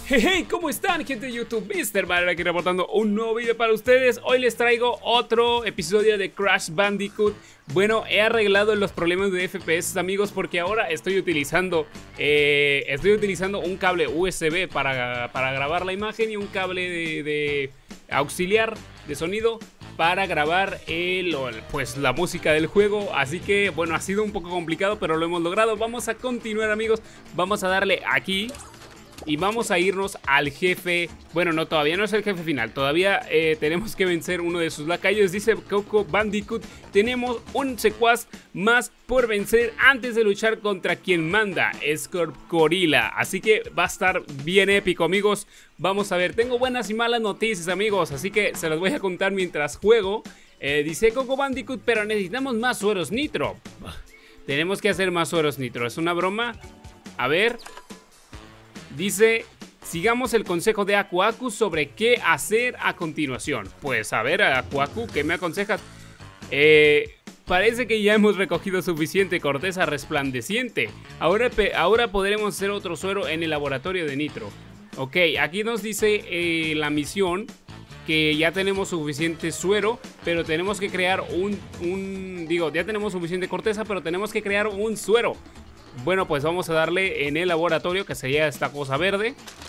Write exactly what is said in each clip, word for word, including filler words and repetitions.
Hey, hey, ¿cómo están, gente de YouTube? Mister Mario aquí reportando un nuevo video para ustedes. Hoy les traigo otro episodio de Crash Bandicoot. Bueno, he arreglado los problemas de F P S, amigos, porque ahora estoy utilizando eh, estoy utilizando un cable U S B para, para grabar la imagen y un cable de, de auxiliar de sonido para grabar el, pues, la música del juego. Así que, bueno, ha sido un poco complicado, pero lo hemos logrado. Vamos a continuar, amigos. Vamos a darle aquí y vamos a irnos al jefe. Bueno, no, todavía no es el jefe final. Todavía eh, tenemos que vencer uno de sus lacayos. Dice Coco Bandicoot: tenemos un secuaz más por vencer antes de luchar contra quien manda, Scorp Gorilla. Así que va a estar bien épico, amigos. Vamos a ver, tengo buenas y malas noticias, amigos, así que se las voy a contar mientras juego. eh, Dice Coco Bandicoot: pero necesitamos más sueros nitro. Tenemos que hacer más sueros nitro. ¿Es una broma? A ver. Dice: sigamos el consejo de Aku Aku sobre qué hacer a continuación. Pues a ver, Aku Aku, ¿qué me aconsejas? Eh, parece que ya hemos recogido suficiente corteza resplandeciente. Ahora, ahora podremos hacer otro suero en el laboratorio de nitro. Ok, aquí nos dice eh, la misión que ya tenemos suficiente suero, pero tenemos que crear un, un... Digo, ya tenemos suficiente corteza, pero tenemos que crear un suero. Bueno, pues vamos a darle en el laboratorio, que sería esta cosa verde.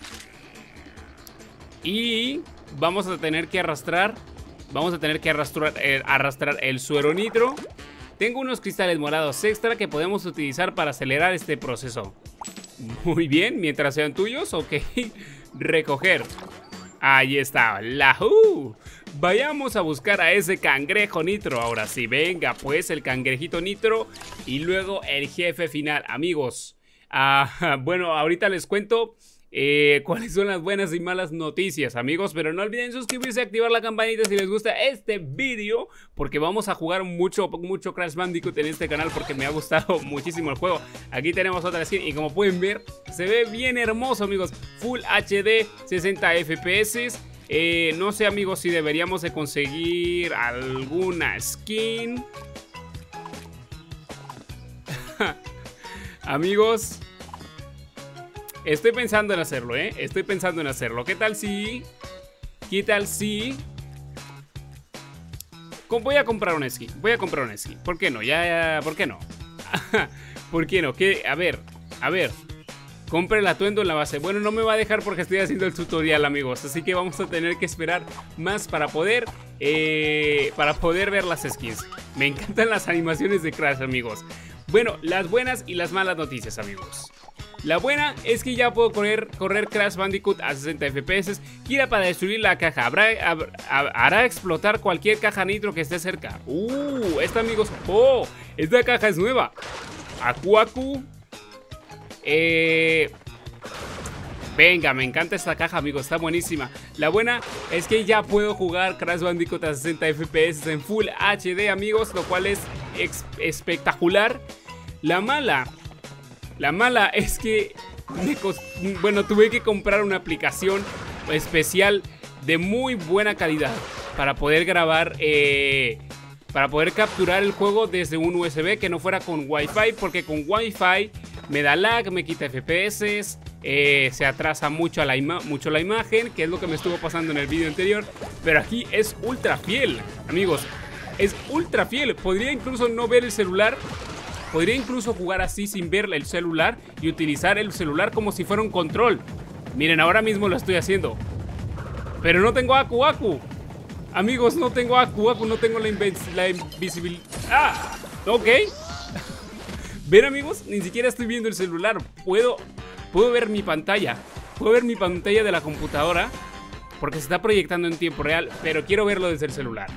Y vamos a tener que arrastrar Vamos a tener que arrastrar, eh, arrastrar el suero nitro. Tengo unos cristales morados extra que podemos utilizar para acelerar este proceso. Muy bien, mientras sean tuyos, ok. Recoger. Ahí está, ¡Lahú! Vayamos a buscar a ese cangrejo nitro. Ahora sí, venga pues el cangrejito nitro. Y luego el jefe final, amigos. Ah, bueno, ahorita les cuento eh, cuáles son las buenas y malas noticias, amigos. Pero no olviden suscribirse y activar la campanita si les gusta este video, porque vamos a jugar mucho, mucho Crash Bandicoot en este canal, porque me ha gustado muchísimo el juego. Aquí tenemos otra skin y como pueden ver, se ve bien hermoso, amigos. Full H D, sesenta F P S. Eh, no sé, amigos, si deberíamos de conseguir alguna skin. Amigos, estoy pensando en hacerlo, ¿eh? Estoy pensando en hacerlo. ¿Qué tal si... ¿Qué tal si... Voy a comprar una skin. Voy a comprar una skin. ¿Por qué no? Ya, ya ¿por qué no? ¿Por qué no? ¿Qué? A ver, a ver. Compre el atuendo en la base. Bueno, no me va a dejar porque estoy haciendo el tutorial, amigos. Así que vamos a tener que esperar más para poder eh, Para poder ver las skins. Me encantan las animaciones de Crash, amigos. Bueno, las buenas y las malas noticias, amigos. La buena es que ya puedo correr, correr Crash Bandicoot a sesenta F P S. Gira para destruir la caja. Habrá, hab, hab, hará explotar cualquier caja nitro que esté cerca. Uh, esta, amigos. Oh, esta caja es nueva. Aku Aku. Eh... Venga, me encanta esta caja, amigos, está buenísima. La buena es que ya puedo jugar Crash Bandicoot a sesenta F P S en Full H D, amigos, lo cual es espectacular. La mala, la mala es que me cost... bueno, tuve que comprar una aplicación especial de muy buena calidad para poder grabar, eh... para poder capturar el juego desde un U S B que no fuera con Wi-Fi, porque con Wi-Fi me da lag, me quita F P S, eh, se atrasa mucho la, mucho la imagen, que es lo que me estuvo pasando en el video anterior. Pero aquí es ultra fiel, amigos, es ultra fiel. Podría incluso no ver el celular, podría incluso jugar así sin ver el celular y utilizar el celular como si fuera un control. Miren, ahora mismo lo estoy haciendo, pero no tengo Aku Aku. Amigos, no tengo Aku Aku, no tengo la, la invisibilidad. ¡Ah! Ok. Ven, amigos, ni siquiera estoy viendo el celular. Puedo, puedo ver mi pantalla. Puedo ver mi pantalla de la computadora, porque se está proyectando en tiempo real, pero quiero verlo desde el celular.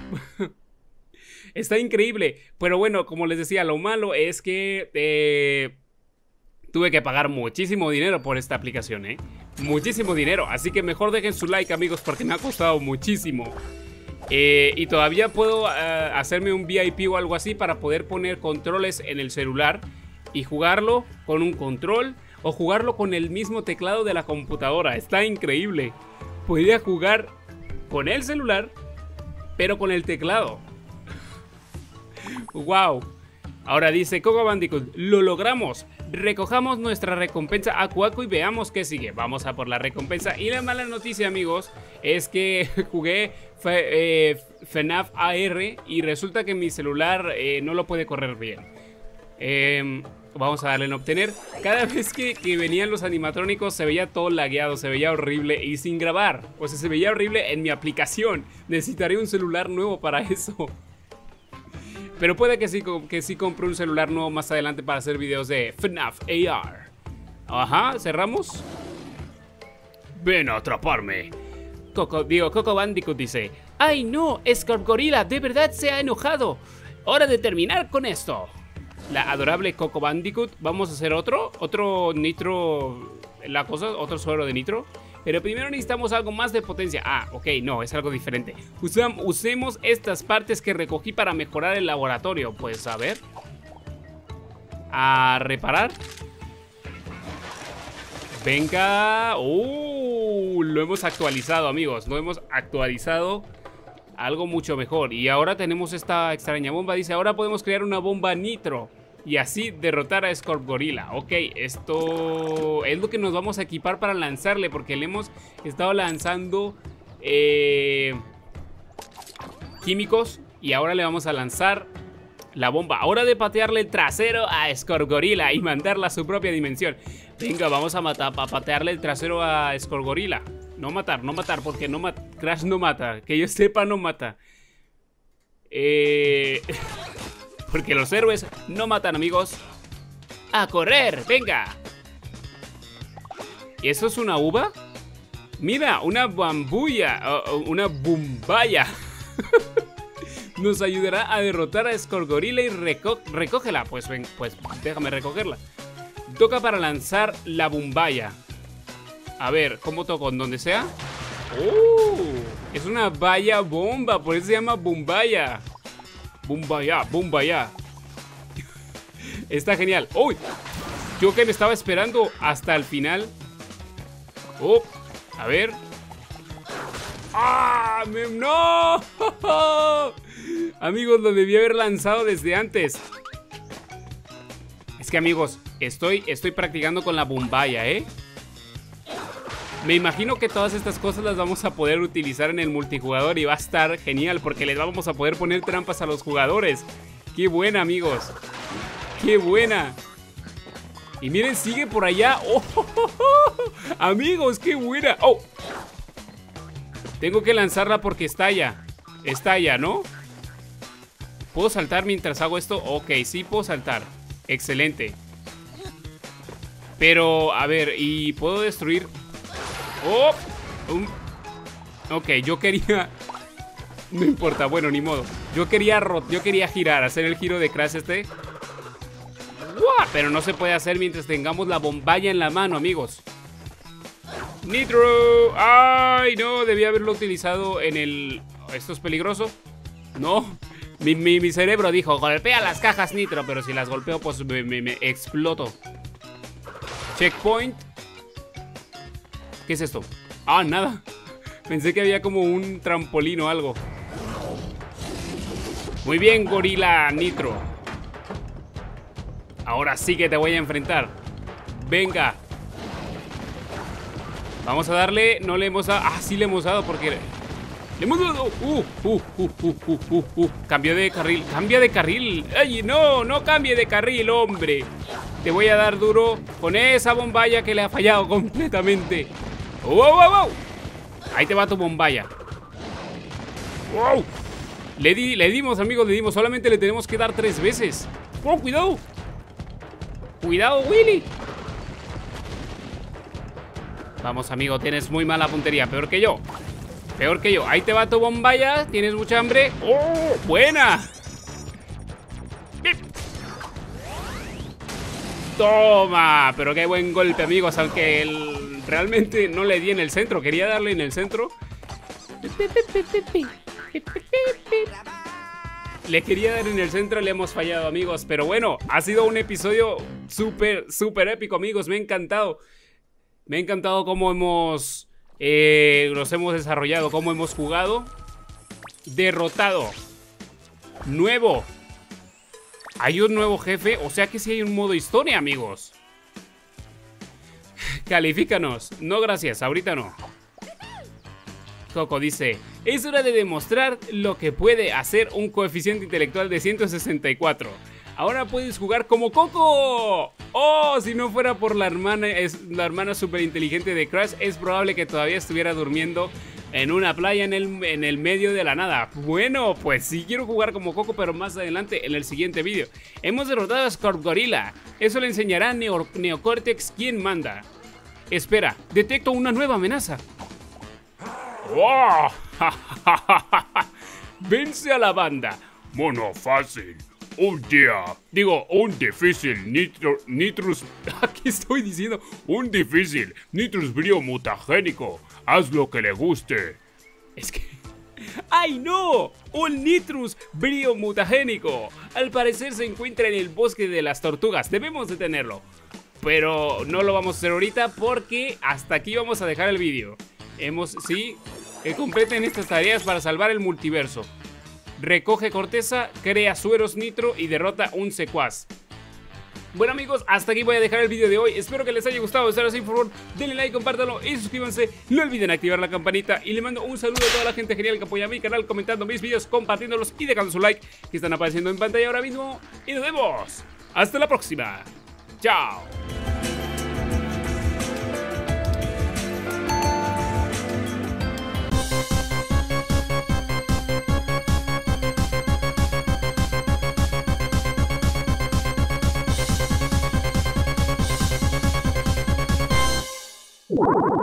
Está increíble. Pero bueno, como les decía, lo malo es que eh, tuve que pagar muchísimo dinero por esta aplicación, ¿eh? Muchísimo dinero. Así que mejor dejen su like, amigos, porque me ha costado muchísimo. Eh, y todavía puedo uh, hacerme un V I P o algo así para poder poner controles en el celular y jugarlo con un control o jugarlo con el mismo teclado de la computadora. Está increíble. Podría jugar con el celular, pero con el teclado. Wow. Ahora dice Coco Bandicoot, lo logramos. Recojamos nuestra recompensa a Cuaco y veamos qué sigue. Vamos a por la recompensa. Y la mala noticia, amigos, es que jugué eh, F NAF A R y resulta que mi celular eh, no lo puede correr bien. Eh, vamos a darle en obtener. Cada vez que, que venían los animatrónicos se veía todo lagueado, se veía horrible y sin grabar. O sea, se veía horrible en mi aplicación. Necesitaré un celular nuevo para eso. Pero puede que sí, que sí compre un celular nuevo más adelante para hacer videos de F NAF A R. Ajá, cerramos. Ven a atraparme. Coco, digo, Coco Bandicoot dice: ¡ay no! Scorpgorilla de verdad se ha enojado. Hora de terminar con esto. La adorable Coco Bandicoot. Vamos a hacer otro, otro nitro. La cosa, otro suero de nitro. Pero primero necesitamos algo más de potencia. Ah, ok, no, es algo diferente. Usam, usemos estas partes que recogí para mejorar el laboratorio. Pues a ver. A reparar. Venga. Uh, lo hemos actualizado, amigos. Lo hemos actualizado. Algo mucho mejor. Y ahora tenemos esta extraña bomba. Dice, ahora podemos crear una bomba nitro y así derrotar a Scorpgorilla. Ok, esto es lo que nos vamos a equipar para lanzarle, porque le hemos estado lanzando eh, químicos y ahora le vamos a lanzar la bomba. Ahora de patearle el trasero a Scorpgorilla y mandarla a su propia dimensión. Venga, vamos a, matar, a patearle el trasero a Scorpgorilla. No matar, no matar, porque no mat Crash no mata. Que yo sepa, no mata. Eh... Porque los héroes no matan, amigos. ¡A correr! ¡Venga! ¿Y eso es una uva? Mira, una bambuya. Uh, una bumbaya. Nos ayudará a derrotar a Scorpgorilla y reco recógela. Pues ven, pues déjame recogerla. Toca para lanzar la bumbaya. A ver, ¿cómo toco? ¿En donde sea? ¡Uh! Es una valla bomba, por eso se llama bumbaya. Bumbaya, bumbaya. Está genial. ¡Uy! Yo que me estaba esperando hasta el final. ¡Oh! A ver. ¡Ah! Me... ¡No! Amigos, lo debí haber lanzado desde antes. Es que, amigos, estoy, estoy practicando con la bumbaya, ¿eh? Me imagino que todas estas cosas las vamos a poder utilizar en el multijugador y va a estar genial porque les vamos a poder poner trampas a los jugadores. ¡Qué buena, amigos! ¡Qué buena! Y miren, sigue por allá. ¡Oh, oh, oh, oh! Amigos, qué buena. ¡Oh! Tengo que lanzarla porque estalla. Estalla, ¿no? ¿Puedo saltar mientras hago esto? Ok, sí puedo saltar. Excelente. Pero, a ver, ¿y puedo destruir? ¡Oh! Um. Ok, yo quería... No importa, bueno, ni modo. Yo quería, yo quería girar, hacer el giro de Crash este. ¡Uah! Pero no se puede hacer mientras tengamos la bomballa en la mano, amigos. ¡Nitro! ¡Ay, no! Debía haberlo utilizado en el... ¿Esto es peligroso? No. Mi, mi, mi cerebro dijo, golpea las cajas nitro. Pero si las golpeo, pues me, me, me exploto. Checkpoint. ¿Qué es esto? Ah, nada. Pensé que había como un trampolín o algo. Muy bien, Gorila Nitro. Ahora sí que te voy a enfrentar. Venga. Vamos a darle. No le hemos dado. Ah, sí le hemos dado porque... Le hemos dado. Uh, uh, uh, uh, uh, uh, uh. Cambió de carril. Cambia de carril. Ay, no, no cambie de carril, hombre. Te voy a dar duro con esa bombaya que le ha fallado completamente. ¡Wow, wow, wow! Ahí te va tu bombaya. ¡Wow! Le, di, le dimos, amigos, le dimos. Solamente le tenemos que dar tres veces. ¡Oh, cuidado! ¡Cuidado, Willy! Vamos, amigo, tienes muy mala puntería. Peor que yo. Peor que yo. Ahí te va tu bombaya. ¿Tienes mucha hambre? ¡Oh! ¡Buena! ¡Toma! Pero qué buen golpe, amigos. Aunque el... realmente no le di en el centro. Quería darle en el centro. Le quería dar en el centro, le hemos fallado, amigos. Pero bueno, ha sido un episodio súper, súper épico, amigos. Me ha encantado. Me ha encantado cómo hemos... Eh, nos hemos desarrollado, cómo hemos jugado. Derrotado. Nuevo. ¿Hay un nuevo jefe? O sea que sí hay un modo historia, amigos. Califícanos. No, gracias, ahorita no. Coco dice: es hora de demostrar lo que puede hacer un coeficiente intelectual de ciento sesenta y cuatro. Ahora puedes jugar como Coco. Oh, si no fuera por la hermana, es la hermana súper inteligente de Crash, es probable que todavía estuviera durmiendo en una playa en el, en el medio de la nada. Bueno, pues sí quiero jugar como Coco, pero más adelante en el siguiente vídeo. Hemos derrotado a Scorp Gorilla. Eso le enseñará a Neo, Neocortex quién manda. Espera, detecto una nueva amenaza. ¡Wow! Vence a la banda. Mono fácil. Un día, digo, un difícil nitro, nitrus, aquí estoy diciendo, un difícil nitrus brío mutagénico, haz lo que le guste. Es que, ¡ay no! Un nitrus brío mutagénico, al parecer se encuentra en el bosque de las tortugas, debemos detenerlo. Pero no lo vamos a hacer ahorita porque hasta aquí vamos a dejar el vídeo. Hemos, sí, que completen estas tareas para salvar el multiverso. Recoge corteza, crea sueros nitro y derrota un secuaz. Bueno amigos, hasta aquí voy a dejar el vídeo de hoy. Espero que les haya gustado. De ser así, por favor, denle like, compártanlo y suscríbanse. No olviden activar la campanita. Y le mando un saludo a toda la gente genial que apoya a mi canal, comentando mis vídeos, compartiéndolos y dejando su like, que están apareciendo en pantalla ahora mismo. Y nos vemos. Hasta la próxima. Chao. What?